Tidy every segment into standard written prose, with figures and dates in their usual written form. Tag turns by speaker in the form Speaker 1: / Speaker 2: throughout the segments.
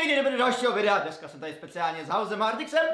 Speaker 1: někdy nebude dalšího videa, dneska jsem tady speciálně s Housem a Artixem.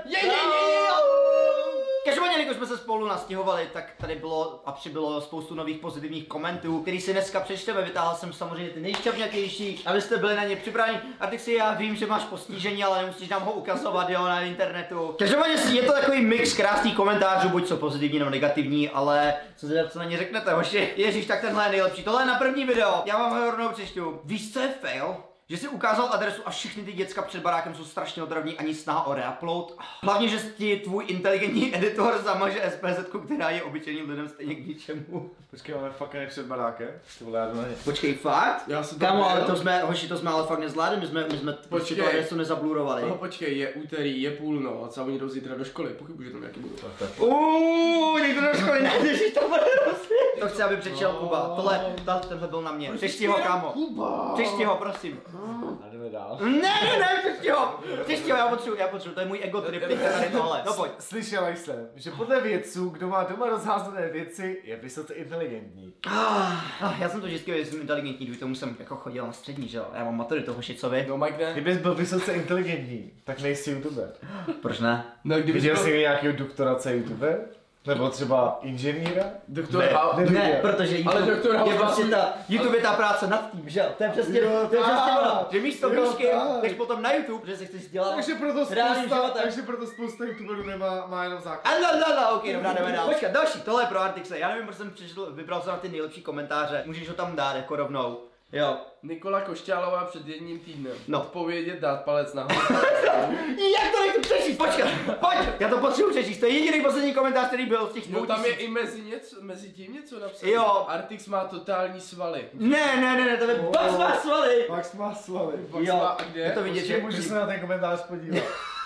Speaker 1: Každopádně, když jsme se spolu nastěhovali, tak tady bylo a přibylo spoustu nových pozitivních komentů, který si dneska přečteme. Vytáhl jsem samozřejmě ty nejšťavňatější, abyste byli na ně připraveni. Artixi, já vím, že máš postižení, ale nemusíš nám ho ukazovat, jo, na internetu. Každopádně je to takový mix krásných komentářů, buď jsou pozitivní nebo negativní, ale co na ně řeknete, hoši? Ježíš, tak tenhle je nejlepší. Tohle je na první video. Já vám ho rovnou přečtu. Víš, co je fail? Že si ukázal adresu a všechny ty děcka před barákem jsou strašně otravní, ani snaha o reupload. Hlavně, že ti tvůj inteligentní editor zamaže SPZ, která je obyčejným lidem stejně k ničemu.
Speaker 2: Počkej, máme fakt před barákem? Ty vole, já to není.
Speaker 1: Počkej, fakt?
Speaker 2: Já jsem
Speaker 1: Kámo, ale to jsme, hoši, to jsme ale fakt nezvládli, my jsme tu adresu nezablurovali.
Speaker 2: No počkej, je úterý, je půlnoc a oni jdou zítra do školy, pochybuji, že tam nějaký budou.
Speaker 1: Někdo do školy nejdeš, to bude hrozný. To chci, aby přečtěl Kuba, tenhle byl na mě. Přečti ho, kámo. Přečti ho, prosím.
Speaker 2: A jdeme dál.
Speaker 1: Ne, přečti ho, já potřebuji, to je můj ego trip, teď tady tohle. No pojď.
Speaker 2: Slyšela jsem, že podle vědců, kdo má doma rozházené věci, je vysoce inteligentní.
Speaker 1: Já jsem to vždycky věděl, že jsem inteligentní, když tomu jsem jako chodil na střední, že jo? Já mám maturitu, hoši, co vy?
Speaker 2: No Mike, ne? Kdybys byl vysoce inteligentní, tak nejsi youtuber.
Speaker 1: Proč ne?
Speaker 2: No, viděl jsi nějakého doktorace youtuber? Nebo třeba inženýra?
Speaker 1: Ne, protože YouTube je prostě YouTube je ta práce nad tím, že jo? To je přesně ono, že místo výšky jdeš potom na YouTube, že se chceš dělat.
Speaker 2: Takže proto spousta youtuberů má jenom základ.
Speaker 1: Ok, dobrá, jdeme dál. Počkat, další, tohle je pro Artixe, já nevím, proč jsem vybral se na ty nejlepší komentáře, můžeš ho tam dát jako rovnou. Jo.
Speaker 3: Nikola Košťálová před jedním týdnem.
Speaker 1: No.
Speaker 3: Odpovědět, dát palec nahoru.
Speaker 1: Jak to nechci přečíst? Počkat, pojď! Já to potřebuji přečíst, to je jediný poslední komentář, který byl z těch 2000.
Speaker 3: No tam je i mezi tím něco napsané.
Speaker 1: Jo.
Speaker 3: Artix má totální svaly.
Speaker 1: Ne, to je Bax má svaly!
Speaker 2: Max má svaly.
Speaker 1: Jo,
Speaker 3: a kde?
Speaker 1: je to vidět, že
Speaker 2: Můžu se na ten komentář podívat.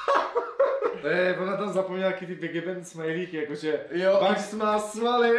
Speaker 2: Ona tam zapomněla nějaký ty Big Ben smajlíky, jakože
Speaker 3: jo,
Speaker 2: Max má svaly.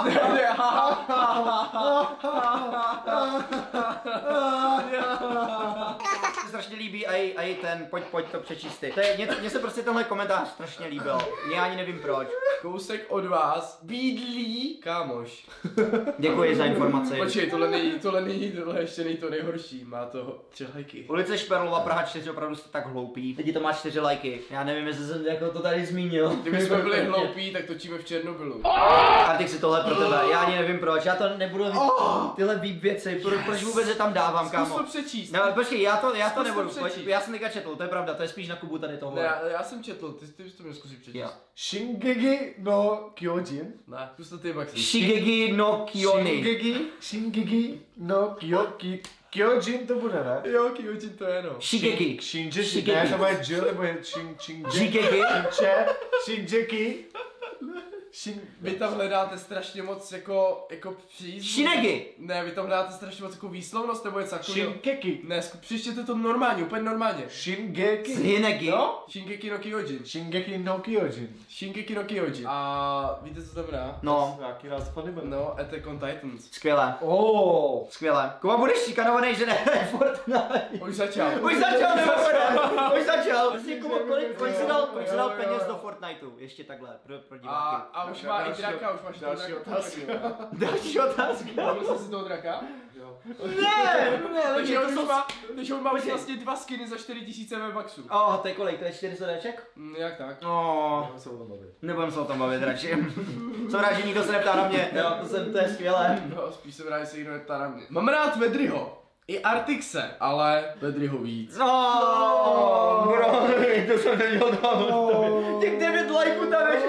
Speaker 1: se strašně líbí a i ten, pojď to přečíst ty. Mně se prostě tenhle komentář strašně líbil, já ani nevím proč.
Speaker 3: Kousek od vás bídlí kámoš.
Speaker 1: Děkuji za informaci.
Speaker 3: Počkej, tohle ještě není to nejhorší, má to 3 lajky.
Speaker 1: Ulice Šperlova, Praha 4, opravdu jste tak hloupí. Teď to má 4 lajky, já nevím, jestli jsem jako to tady zmínil.
Speaker 3: Kdyby jsme byli hloupí, tak točíme v Černobylu.
Speaker 1: Artix si tohle pro tebe, já ani nevím proč, já to nebudu tyhle věci, proč vůbec je tam dávám, kámo.
Speaker 3: Zkus to přečíst.
Speaker 1: No, počkej, já to nebudu, já jsem teďka četl, to je pravda, to je spíš na Kubu tady tohle.
Speaker 3: Ne, já jsem četl, ty bys to měl zkusit přečíst.
Speaker 1: Jo.
Speaker 2: Shingeki no Kyojin.
Speaker 3: Ne, zkus to ty, Maxi.
Speaker 1: Shigeki no Kyoni.
Speaker 2: Shingeki no Kyojin to bude, ne?
Speaker 3: Jo, Kyojin to je, no.
Speaker 1: Shigeki.
Speaker 2: Shingeki. Ne, to bude Jill, nebo je
Speaker 1: Shigeki.
Speaker 2: Shingeki.
Speaker 3: Vy tam hledáte strašně moc jako přízvuk.
Speaker 1: Shinegi.
Speaker 3: Ne, vy tam hledáte strašně moc jako výslovnost nebo něco takového.
Speaker 2: Shingeki.
Speaker 3: Ne, přečtěte to normálně, úplně normálně.
Speaker 2: Shingeki.
Speaker 1: Shinegi.
Speaker 3: Jo? Shingeki no Kyojin.
Speaker 2: Shingeki no Kyojin.
Speaker 3: Shingeki no Kyojin. A víte, co to znamená?
Speaker 1: No.
Speaker 2: Nějaký ráz anime.
Speaker 3: No, Attack on Titans.
Speaker 1: Skvěle. Skvěle. Kuba, budeš šikanovaný, že ne? Fortnite.
Speaker 3: Už začal.
Speaker 1: Už začal, mimochodem. Už začal. Vlastně, Kuba, kolik jsi dal peněz do Fortniteu? Ještě takhle, pro diváky.
Speaker 3: A už má i draka, už máš
Speaker 2: další otázku.
Speaker 1: Další otázka.
Speaker 3: Dal jsi si toho draka?
Speaker 2: Jo.
Speaker 1: Ne,
Speaker 3: takže on má už vlastně 2 skiny za 4000 V-Bucksů.
Speaker 1: To je kolik? To je 400 Dček?
Speaker 3: Jak tak?
Speaker 1: Nebudem se o tom bavit radši. Jsem rád, že nikdo se neptá na mě. Jo, to je skvělé.
Speaker 3: No, spíš jsem rád, že se nikdo neptá na mě. Mám rád Vedryho. I Artixe, ale Vedryho víc.
Speaker 1: Bro, to jsem neměl dávat. Těch 9 lajků tam ještě.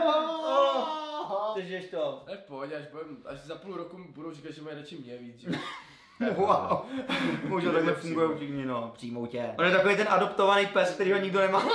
Speaker 1: Držíš to.
Speaker 3: Ne, pojď, až za půl roku budou říkat, že mají radši mě víc, že?
Speaker 1: Wow. Možná takhle fungují všichni, no, přijmou tě. On je takový ten adoptovaný pes, který ho nikdo nemá.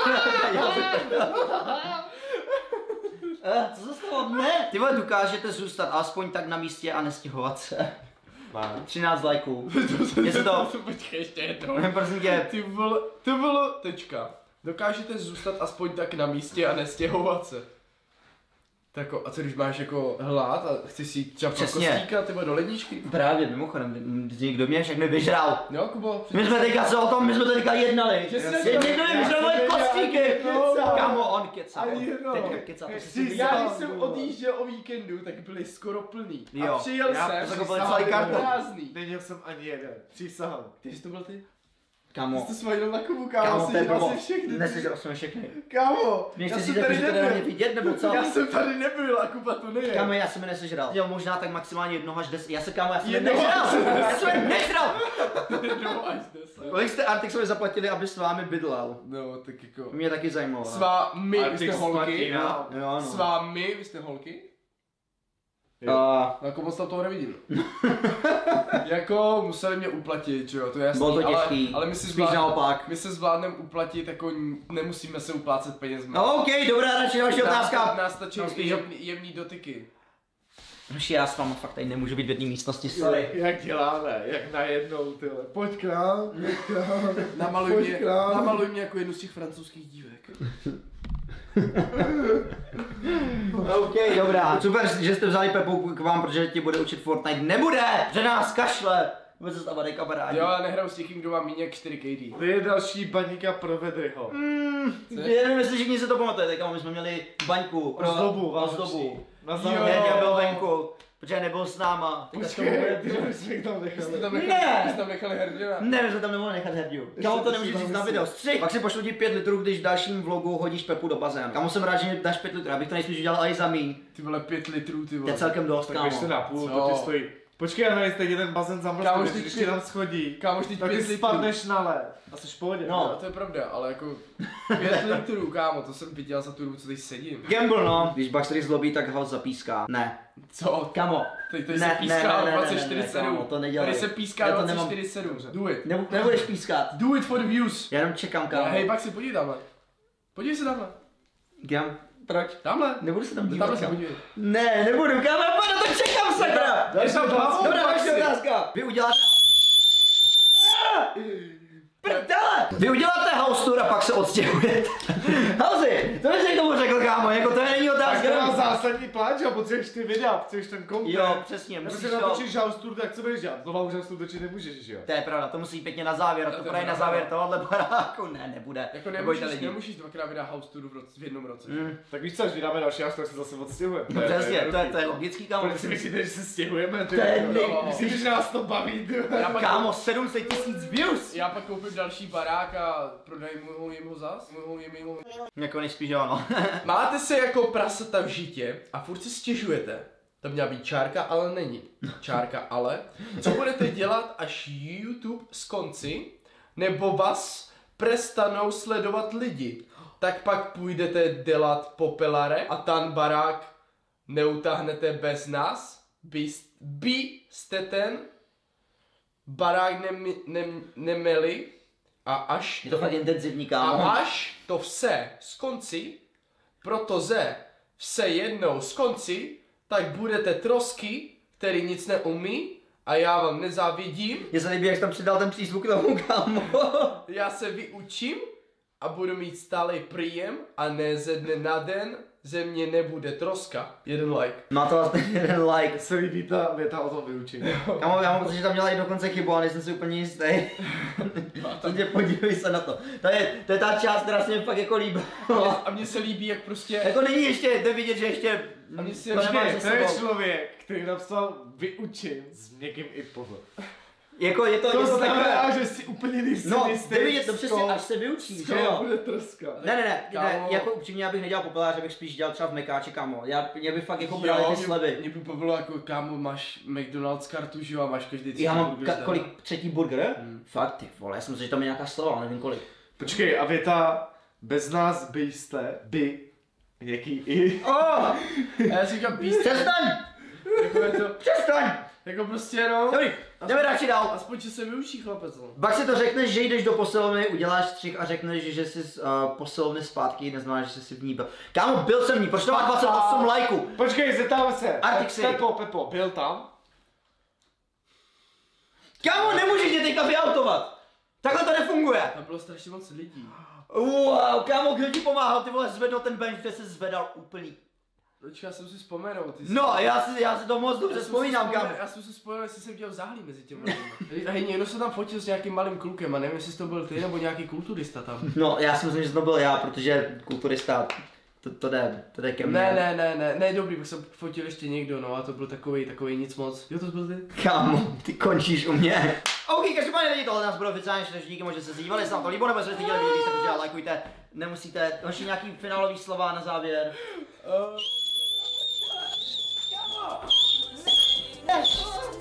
Speaker 1: Co se stalo? Ne! Ty vole, dokážete zůstat aspoň tak na místě a nestěhovat se. 13 lajků. Jestli to...
Speaker 3: Počkej, ještě jednou.
Speaker 1: Prosím tě.
Speaker 3: To bylo tečka. Dokážete zůstat aspoň tak na místě a nestěhovat se. Tak a co když máš jako hlad a chceš si jít třeba kostíka, tyba do ledničky?
Speaker 1: Právě, mimochodem, někdo mě všechny vyžral.
Speaker 3: Jo, Kubo.
Speaker 1: My jsme to teďka jednali. Někdo mi vyžral moje kostíky. Kámo, on kecá. Teďka kecá.
Speaker 3: Já když jsem odjížděl o víkendu, tak byli skoro plný. A přijel jsem,
Speaker 1: prázdný.
Speaker 2: Neměl jsem ani jeden. Přísahal.
Speaker 3: Ty jsi to byl ty?
Speaker 1: Kámo,
Speaker 3: Jste svajdil na Kubu, kámo,
Speaker 1: kámo, to je
Speaker 3: sežral
Speaker 1: blbost.
Speaker 3: si všechny.
Speaker 1: Nesežral jsem všechny.
Speaker 3: Kámo, já
Speaker 1: Nechci si
Speaker 3: jsem
Speaker 1: říct,
Speaker 3: tady
Speaker 1: že to nedá mě
Speaker 3: nebyl.
Speaker 1: vidět, nebo co?
Speaker 3: Já jsem tady nebyl a Kuba to neje.
Speaker 1: Kámo, já jsem je nesežral. Jo, možná tak maximálně 1 až 10. Já jsem je
Speaker 3: Jednoho
Speaker 1: nežral.
Speaker 3: až 10.
Speaker 1: Já jsem je nežral.
Speaker 3: No, až 10.
Speaker 1: Kolik jste Artixovi zaplatili, aby s vámi bydlel?
Speaker 3: No, tak jako...
Speaker 1: Mě taky zajímalo.
Speaker 3: S vámi, vy
Speaker 2: Artix
Speaker 3: jste holky.
Speaker 2: platí, no.
Speaker 1: Jo,
Speaker 3: S
Speaker 1: no.
Speaker 3: vámi, vy jste holky. Jako moc tam toho nevidím. Jako museli mě uplatit, že jo, to je jasný,
Speaker 1: Bylo to těžký.
Speaker 3: ale my si
Speaker 1: Spíš naopak.
Speaker 3: my se zvládneme uplatit, jako nemusíme se uplácet penězma.
Speaker 1: OK, dobrá, radši další otázka.
Speaker 3: Nás stačí
Speaker 1: No, spíš,
Speaker 3: jemný dotyky.
Speaker 1: Nož já s váma fakt tady nemůžu být v jedné místnosti, sorry.
Speaker 2: Jak děláme, jak najednou, tyhle. Pojď k nám.
Speaker 3: Namaluj mě jako jednu z těch francouzských dívek.
Speaker 1: OK, dobrá. Super, že jste vzali Pepu k vám, protože ti bude učit Fortnite. Nebude, že nás kašle. Vůbec se stávat kamarádi.
Speaker 3: Jo, já nehraju s někým, kdo má méně jak 4 KD.
Speaker 2: To je další baníka pro Vedryho.
Speaker 1: Já nevím, jestli všichni si to pamatujete, kámo, my jsme měli baňku pro
Speaker 2: Ozdobu,
Speaker 1: ozdobu.
Speaker 2: Na
Speaker 3: Jo.
Speaker 2: závěr.
Speaker 1: Herďa byl venku, protože nebyl s náma. Teďka to bude...
Speaker 2: Počkej, jsme jich tam
Speaker 3: Vy jste
Speaker 2: nechali.
Speaker 3: tam
Speaker 1: Ne.
Speaker 3: nechali, vy jste tam nechali Herděna.
Speaker 1: Ne, my jsme tam nemohli nechat Herďu. Kámo, to nemůžeš říct na video. Střih. Pak si pošlu ti 5 litrů, když v dalším vlogu hodíš Pepu do bazénu. Kámo, jsem rád, že mi dáš 5 litrů, abych to nejspíš udělal i za míň.
Speaker 3: Ty vole 5 litrů, ty
Speaker 1: To
Speaker 3: vole.
Speaker 1: je celkem dost,
Speaker 2: Tak
Speaker 1: kámo.
Speaker 2: běžte na půl,
Speaker 3: Co?
Speaker 2: to ti stojí. Počkej, já nevím, teď jeden bazén
Speaker 3: Kámo,
Speaker 2: zamrzne,
Speaker 3: vždyť
Speaker 2: když
Speaker 3: ty-
Speaker 2: ti tam schodí.
Speaker 3: Kámož, teď
Speaker 2: Tak
Speaker 3: 5
Speaker 2: ty
Speaker 3: litrů.
Speaker 2: spadneš na led. A jsi v pohodě.
Speaker 1: No.
Speaker 3: No, to je pravda, ale jako 5 litrů, kámo, to jsem viděl za tu dobu, co teď sedím.
Speaker 1: Gamble, no. Když Baxtery zlobí, tak ho zapíská. Ne.
Speaker 3: Co?
Speaker 1: Kámo.
Speaker 3: Tady
Speaker 1: Ne,
Speaker 3: se
Speaker 1: ne,
Speaker 3: píská
Speaker 1: ne, ne, ne,
Speaker 3: 24/7.
Speaker 1: kámo, to nedělej.
Speaker 3: Tady se píská
Speaker 1: Já to nemám-
Speaker 3: 24/7. Do it.
Speaker 1: Nebudeš pískat.
Speaker 3: Do it for the views.
Speaker 1: Já jenom čekám, kámo.
Speaker 3: Hej, pak si podívej tamhle. Podívej se tamhle.
Speaker 1: Gam, proč?
Speaker 3: Tamhle.
Speaker 1: Nebudu se tam dívat,
Speaker 3: Tamhle se
Speaker 1: kámo.
Speaker 3: podívej.
Speaker 1: Ne, nebudu, kámo, já na to čekám, sakra!
Speaker 3: Daj tam hlavu,
Speaker 1: Dobrá,
Speaker 3: pak
Speaker 1: další
Speaker 3: si.
Speaker 1: otázka. Vy uděláte... Prdele! Vy uděláte house tour a pak se odstěhujete. Hauzi, to bys k tomu řekl, kámo, jako to není
Speaker 2: Tak
Speaker 1: otázka.
Speaker 2: to má
Speaker 1: nevím.
Speaker 2: zásadní plán, že jo, potřebuješ ty videa, potřebuješ ten content.
Speaker 1: Jo, přesně,
Speaker 2: Když
Speaker 1: musíš
Speaker 2: si
Speaker 1: to...
Speaker 2: natočíš house tour, tak co budeš dělat? Znova už house tour točit nemůžeš, že jo?
Speaker 1: To je pravda, to musí pěkně na závěr, a to
Speaker 3: To je
Speaker 1: právě na
Speaker 3: pravda.
Speaker 1: závěr tohohle baráku. Ne, nebude.
Speaker 3: Jako
Speaker 1: Nebojte
Speaker 3: nemůžeš,
Speaker 1: lidi.
Speaker 3: nemůžeš dvakrát vydat house tour v jednom roce.
Speaker 2: Tak víš co, až vydáme další house, tak se zase odstěhujeme.
Speaker 1: No přesně, to je logický, kámo.
Speaker 2: Proč si myslíte, že se stěhujeme? Ty?
Speaker 1: To je
Speaker 2: No, myslíš, že nás to baví, ty?
Speaker 3: Já pak,
Speaker 1: Kámo, 700 000 views!
Speaker 3: já pak koupím další barák a prodaj jim ho zas.
Speaker 1: Jako nejspíš jo, no.
Speaker 3: Máte se jako prasata v žitě a furt si stěžujete. To měla být čárka, ale není. Čárka, ale. Co budete dělat, až YouTube skončí, nebo vás přestanou sledovat lidi? Tak pak půjdete dělat popelare a ten barák neutáhnete bez nás? Byste ten barák neměli a až
Speaker 1: Je to fakt intenzivní,
Speaker 3: a
Speaker 1: kámo.
Speaker 3: až to vše skončí, protože vše jednou skončí, tak budete trosky, který nic neumí a já vám nezávidím.
Speaker 1: Mně se líbí, jak jsi tam přidal ten přízvuk tomu, kámo.
Speaker 3: Já se vyučím a budu mít stále příjem a ne ze dne na den ze mě nebude troska. 1 like.
Speaker 1: Má to vlastně jeden like.
Speaker 2: Se líbí ta věta o tom vyučení.
Speaker 1: Kámo, já mám pocit, že tam měla i dokonce chybu, ale nejsem si úplně jistý. Takže podívej se na to. To je ta část, která se mi fakt jako líbila.
Speaker 3: A mně se líbí, jak prostě...
Speaker 1: Jako není ještě, jde vidět, že ještě
Speaker 3: A mně se
Speaker 1: to nemáš
Speaker 2: Počkej,
Speaker 1: za
Speaker 2: to je
Speaker 1: sebou.
Speaker 2: člověk, který napsal vyučím s někým i pozor.
Speaker 1: Jako je to
Speaker 2: To
Speaker 1: takové.
Speaker 2: znamená, že si úplně nejsi
Speaker 1: No,
Speaker 2: jistý,
Speaker 1: jde vidět to přesně,
Speaker 2: z
Speaker 1: až se vyučí, že
Speaker 2: koho
Speaker 1: jo?
Speaker 2: bude troska.
Speaker 1: Ne,
Speaker 3: Kámo.
Speaker 1: jako upřímně já bych nedělal populáře, bych spíš dělal třeba v Mekáči, kámo. Mě by fakt jako brali ty slevy.
Speaker 3: Mě by bavilo jako, kámo, máš McDonald's kartu, že jo, a máš každý třetí
Speaker 1: Já mám
Speaker 3: burger zdarma.
Speaker 1: kolik třetí burger? Fakt ty vole, já jsem si, že tam je nějaká slova, ale nevím kolik.
Speaker 2: Počkej, a věta bez nás byste, by, něký i.
Speaker 1: Oh,
Speaker 3: A já si říkám, píste,
Speaker 1: přestaň!
Speaker 3: jako je to,
Speaker 1: Přestaň!
Speaker 3: jako prostě no.
Speaker 1: Dobrý, jdeme radši dál.
Speaker 3: Aspoň, že se vyučí chlapec, no.
Speaker 1: Pak si to řekneš, že jdeš do posilovny, uděláš střih a řekneš, že jsi z posilovny zpátky, neznamená, že jsi v ní byl. Kámo, byl jsem v ní, proč to má 28 lajků?
Speaker 2: Počkej, zeptáme se.
Speaker 1: Artixy.
Speaker 2: Pepo, byl tam?
Speaker 1: Kámo, nemůžeš mě teďka vyautovat! Takhle to nefunguje!
Speaker 3: Tam bylo strašně moc lidí.
Speaker 1: Wow, kámo, kdo ti pomáhal, ty vole, zvedl ten bench, kde se zvedal úplný.
Speaker 3: Počkej, já jsem si vzpomenout. Ty jsi-
Speaker 1: No, já si to moc dobře
Speaker 3: Já jsem si
Speaker 1: vzpomínám, kámo.
Speaker 3: Já jsem si vzpomněl, jestli jsem dělal záhlí mezi těmi lidmi. A hej, někdo se tam fotil s nějakým malým klukem a nevím, jestli to byl ty nebo nějaký kulturista tam.
Speaker 1: No, já si myslím, že to byl já, protože kulturista, to jde ke mně.
Speaker 3: Ne, dobrý, bych jsem fotil ještě někdo, no a to byl takový nic moc. Jo, to byl ty?
Speaker 1: Kámo, ty končíš u mě. OK, každopádně lidi, tohle nás bylo oficiálně, takže díky moc, že jste se dívali, jestli vám to líbilo, nebo jestli jste chtěli vidět víc, tak určitě lajkujte, nemusíte, vaši nějaký finálový slova na závěr.
Speaker 3: Uh,